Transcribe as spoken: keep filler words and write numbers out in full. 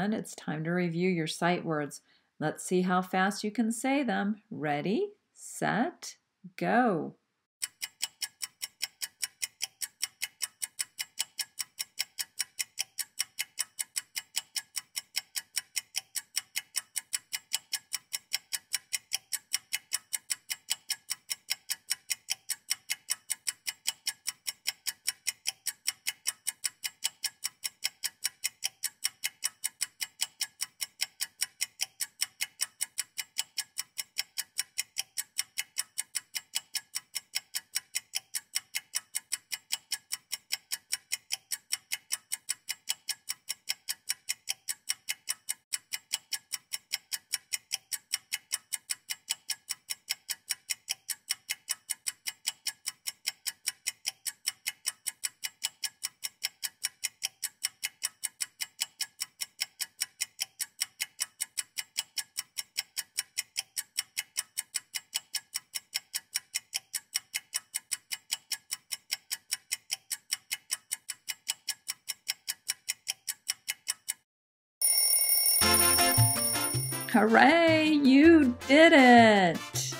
everyone. It's time to review your sight words. Let's see how fast you can say them. Ready, set, go. Hooray, you did it!